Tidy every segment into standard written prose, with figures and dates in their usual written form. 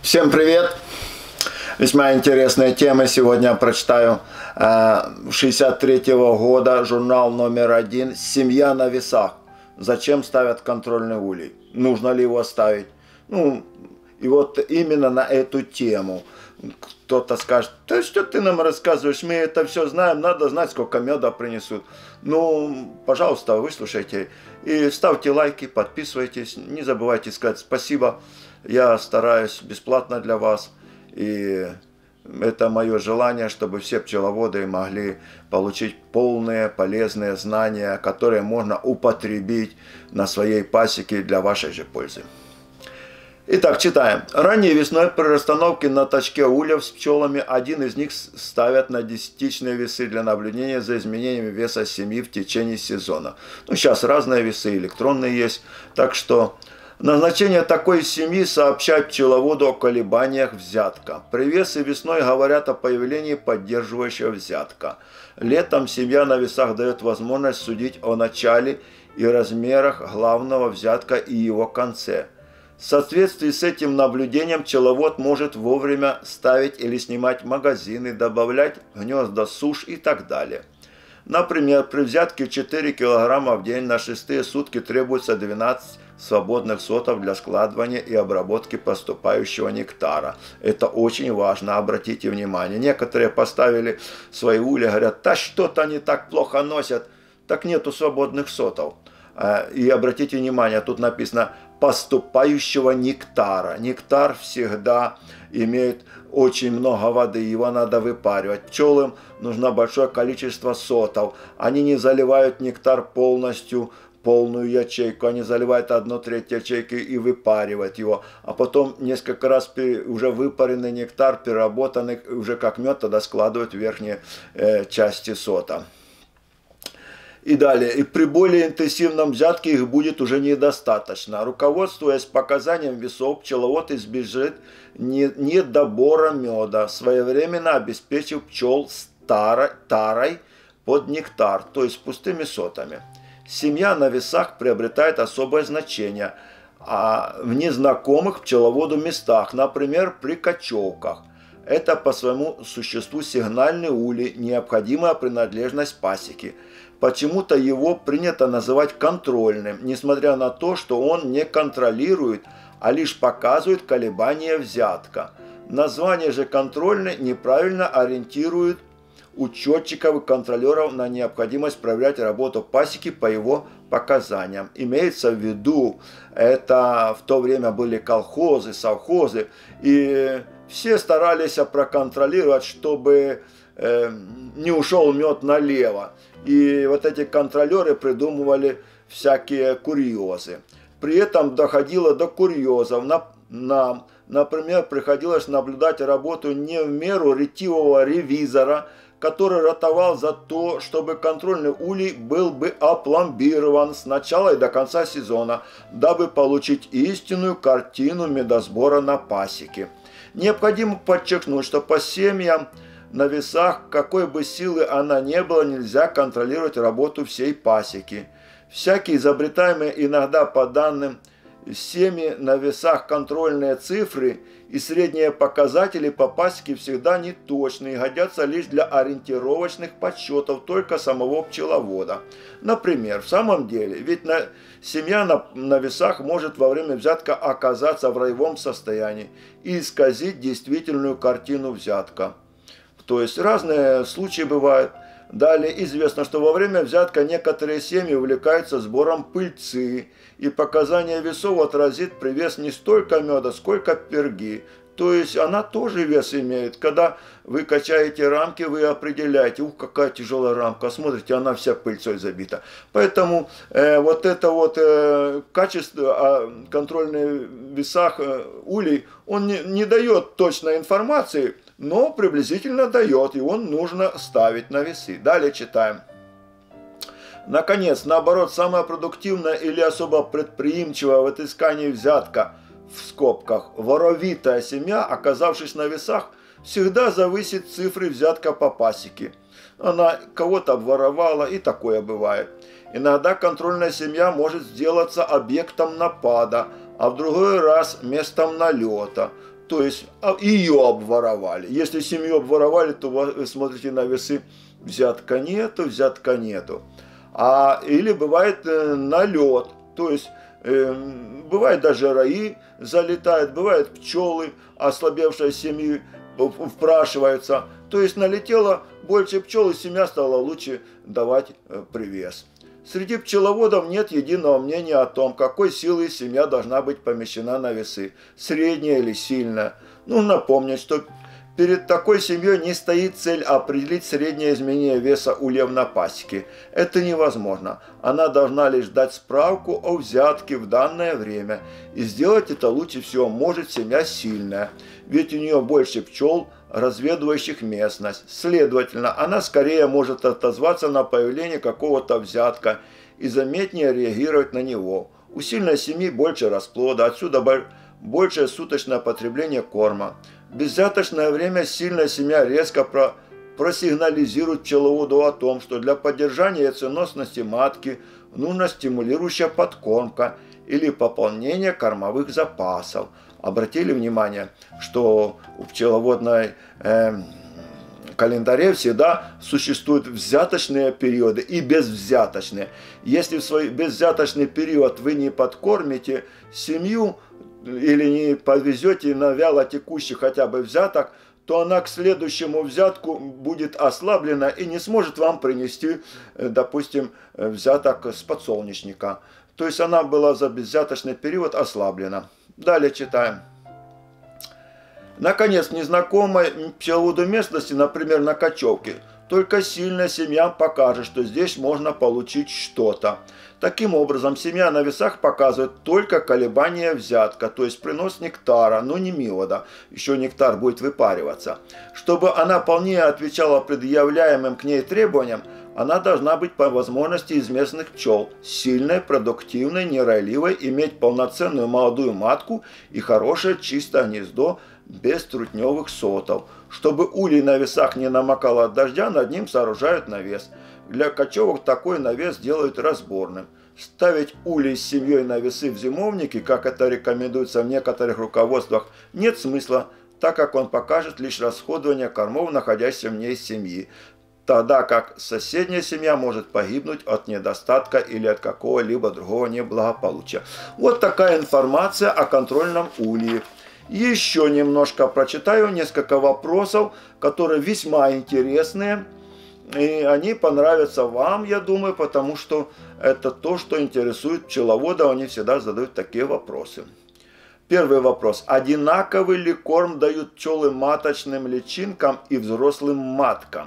Всем привет! Весьма интересная тема. Сегодня прочитаю 63-го года, журнал номер 1 «Семья на весах». Зачем ставят контрольный улей? Нужно ли его ставить? И вот именно на эту тему. Кто-то скажет: да что ты нам рассказываешь, мы это все знаем, надо знать, сколько меда принесут. Пожалуйста, выслушайте и ставьте лайки, подписывайтесь, не забывайте сказать спасибо. Я стараюсь бесплатно для вас, и это мое желание, чтобы все пчеловоды могли получить полные полезные знания, которые можно употребить на своей пасеке для вашей же пользы. Итак, читаем. Ранней весной при расстановке на точке ульев с пчелами один из них ставят на десятичные весы для наблюдения за изменением веса семьи в течение сезона. Сейчас разные весы, электронные есть, так что назначение такой семьи сообщает пчеловоду о колебаниях взятка. Привесы весной говорят о появлении поддерживающего взятка. Летом семья на весах дает возможность судить о начале и размерах главного взятка и его конце. В соответствии с этим наблюдением пчеловод может вовремя ставить или снимать магазины, добавлять гнезда суш и так далее. Например, при взятке 4 кг в день на 6-е сутки требуется 12 свободных сотов для складывания и обработки поступающего нектара. Это очень важно, обратите внимание. Некоторые поставили свои ульи, говорят: да что-то они так плохо носят, так нету свободных сотов. И обратите внимание, тут написано поступающего нектара. Нектар всегда имеет очень много воды, его надо выпаривать. Пчелам нужно большое количество сотов. Они не заливают нектар полностью, полную ячейку, они заливают 1/3 ячейки и выпаривают его. А потом несколько раз уже выпаренный нектар, переработанный уже как мед, тогда складывают в верхние части сота. И далее, и при более интенсивном взятке их будет уже недостаточно. Руководствуясь показанием весов, пчеловод избежит недобора меда, своевременно обеспечив пчел тарой под нектар, то есть пустыми сотами. Семья на весах приобретает особое значение в незнакомых пчеловоду местах, например, при кочевках. Это по своему существу сигнальный улей, необходимая принадлежность пасеки. Почему-то его принято называть контрольным, несмотря на то, что он не контролирует, а лишь показывает колебания взятка. Название же контрольный неправильно ориентирует учетчиков и контролеров на необходимость проверять работу пасеки по его показаниям. Имеется в виду, это в то время были колхозы, совхозы, и все старались проконтролировать, чтобы не ушел мед налево. И вот эти контролеры придумывали всякие курьезы. При этом доходило до курьезов. Например, приходилось наблюдать работу не в меру ретивого ревизора, который ратовал за то, чтобы контрольный улей был бы опломбирован с начала и до конца сезона, дабы получить истинную картину медосбора на пасеке. Необходимо подчеркнуть, что по семьям на весах, какой бы силы она ни была, нельзя контролировать работу всей пасеки. Всякие изобретаемые иногда по данным семьи на весах контрольные цифры и средние показатели по пасеке всегда неточны и годятся лишь для ориентировочных подсчетов только самого пчеловода. Например, в самом деле, ведь семья на весах может во время взятка оказаться в роевом состоянии и исказить действительную картину взятка. То есть разные случаи бывают. Далее известно, что во время взятка некоторые семьи увлекаются сбором пыльцы, и показание весов отразит привес не столько меда, сколько перги. То есть она тоже вес имеет. Когда вы качаете рамки, вы определяете: ух, какая тяжелая рамка, смотрите, она вся пыльцой забита. Поэтому вот это вот качество контрольных весах улей, он не дает точной информации, но приблизительно дает, и он нужно ставить на весы. Далее читаем. Наконец, наоборот, самая продуктивная или особо предприимчивая в отыскании взятка, в скобках, воровитая семья, оказавшись на весах, всегда зависит цифры взятка по пасеке. Она кого-то обворовала, и такое бывает. Иногда контрольная семья может сделаться объектом напада, а в другой раз местом налета. то есть ее обворовали. Если семью обворовали, то вы смотрите на весы, взятка нету, взятка нету. Или бывает налет, то есть бывает даже раи залетают, бывают пчелы, ослабевшие семьи впрашиваются. То есть налетело больше пчел, и семья стала лучше давать привес. Среди пчеловодов нет единого мнения о том, какой силой семья должна быть помещена на весы, средняя или сильная. Нужно помнить, что перед такой семьей не стоит цель определить среднее изменение веса ульев на пасеке. Это невозможно. Она должна лишь дать справку о взятке в данное время. И сделать это лучше всего может семья сильная. Ведь у нее больше пчел, разведывающих местность. Следовательно, она скорее может отозваться на появление какого-то взятка и заметнее реагировать на него. У сильной семьи больше расплода, отсюда большее суточное потребление корма. В безвзяточное время сильная семья резко просигнализирует пчеловоду о том, что для поддержания яйценосности матки нужна стимулирующая подкормка или пополнение кормовых запасов. Обратили внимание, что у пчеловодной календаре всегда существуют взяточные периоды и безвзяточные. Если в свой безвзяточный период вы не подкормите семью или не подвезете на вяло текущий хотя бы взяток, то она к следующему взятку будет ослаблена и не сможет вам принести, допустим, взяток с подсолнечника. То есть она была за безвзяточный период ослаблена. Далее читаем. Наконец, в незнакомой пчеловоду местности, например, на Кочевке, только сильная семья покажет, что здесь можно получить что-то. Таким образом, семья на весах показывает только колебания взятка, то есть принос нектара, но не миода. Еще нектар будет выпариваться. Чтобы она полнее отвечала предъявляемым к ней требованиям, она должна быть по возможности из местных пчел, сильной, продуктивной, неройливой, иметь полноценную молодую матку и хорошее чистое гнездо без трутневых сотов. Чтобы улей на весах не намокало от дождя, над ним сооружают навес. Для кочевок такой навес делают разборным. Ставить улей с семьей на весы в зимовнике, как это рекомендуется в некоторых руководствах, нет смысла, так как он покажет лишь расходование кормов, находящихся в ней семьи, тогда как соседняя семья может погибнуть от недостатка или от какого-либо другого неблагополучия. Вот такая информация о контрольном улье. Еще немножко прочитаю несколько вопросов, которые весьма интересные. И они понравятся вам, я думаю, потому что это то, что интересует пчеловода. Они всегда задают такие вопросы. Первый вопрос. Одинаковый ли корм дают пчелы маточным личинкам и взрослым маткам?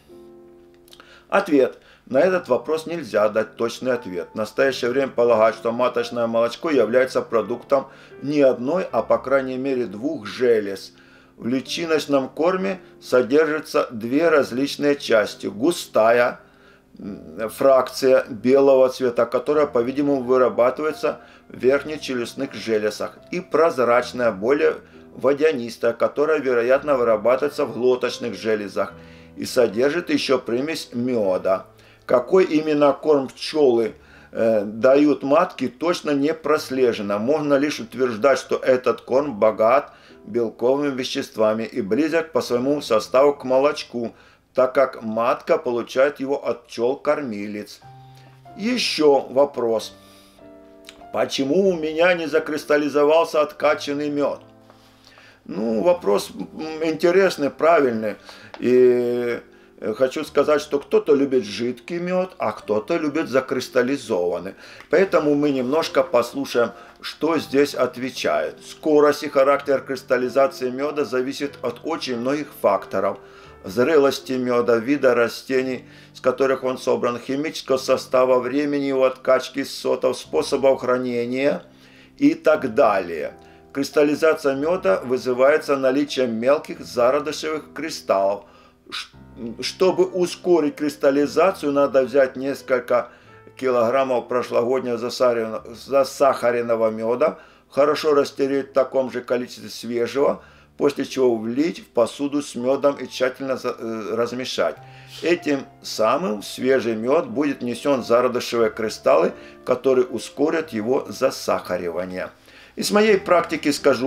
Ответ. На этот вопрос нельзя дать точный ответ. В настоящее время полагают, что маточное молочко является продуктом не одной, а по крайней мере двух желез. В личиночном корме содержатся две различные части. Густая фракция белого цвета, которая, по-видимому, вырабатывается в верхнечелюстных железах, и прозрачная, более водянистая, которая, вероятно, вырабатывается в глоточных железах и содержит еще примесь меда. Какой именно корм пчелы дают матки, точно не прослежено. Можно лишь утверждать, что этот корм богат белковыми веществами и близок по своему составу к молочку, так как матка получает его от пчел-кормилиц. Еще вопрос. Почему у меня не закристаллизовался откачанный мед? Ну, вопрос интересный, правильный. И хочу сказать, что кто-то любит жидкий мед, а кто-то любит закристаллизованный. Поэтому мы немножко послушаем, что здесь отвечает. Скорость и характер кристаллизации меда зависит от очень многих факторов. Зрелости меда, вида растений, с которых он собран, химического состава, времени его откачки сотов, способов хранения и так далее. Кристаллизация меда вызывается наличием мелких зародышевых кристаллов. Чтобы ускорить кристаллизацию, надо взять несколько килограммов прошлогоднего засахаренного меда, хорошо растереть в таком же количестве свежего, после чего влить в посуду с медом и тщательно размешать. Этим самым в свежий мед будет внесен зародышевые кристаллы, которые ускорят его засахаривание. Из моей практики скажу,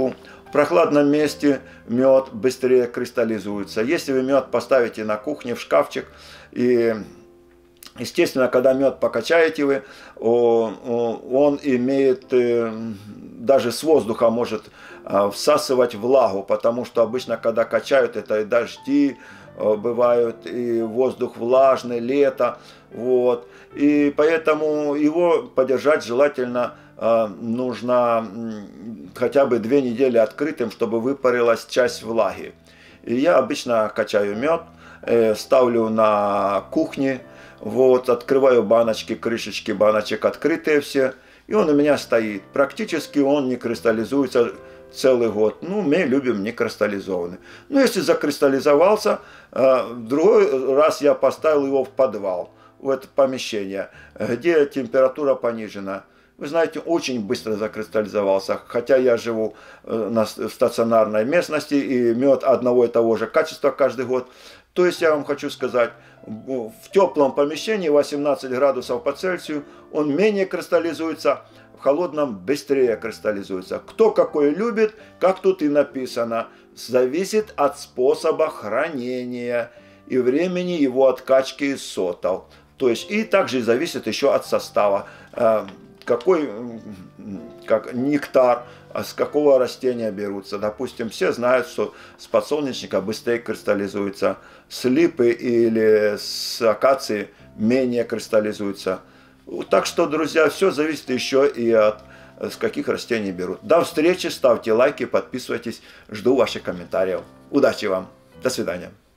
В прохладном месте мед быстрее кристаллизуется. Если вы мед поставите на кухне в шкафчик, и, естественно, когда мед покачаете вы, он имеет, даже с воздуха может всасывать влагу, потому что обычно, когда качают, это и дожди бывают, и воздух влажный, лето, вот. И поэтому его подержать желательно нужно хотя бы 2 недели открытым, чтобы выпарилась часть влаги. И я обычно качаю мед, ставлю на кухне, вот, открываю баночки, крышечки баночек открытые все, и он у меня стоит. Практически он не кристаллизуется целый год. Ну, мы любим не кристаллизованный. Но если закристаллизовался, в другой раз я поставил его в подвал, в это помещение, где температура понижена. Вы знаете, очень быстро закристаллизовался, хотя я живу в стационарной местности, и мед одного и того же качества каждый год. То есть я вам хочу сказать, в теплом помещении 18 градусов по Цельсию он менее кристаллизуется, в холодном быстрее кристаллизуется. Кто какой любит, как тут и написано, зависит от способа хранения и времени его откачки из сотов. То есть и также зависит еще от состава. Какой, как нектар, с какого растения берутся. Допустим, все знают, что с подсолнечника быстрее кристаллизуется, с липы или с акации менее кристаллизуется. Так что, друзья, все зависит еще и от с каких растений берут. До встречи, ставьте лайки, подписывайтесь, жду ваших комментариев. Удачи вам, до свидания.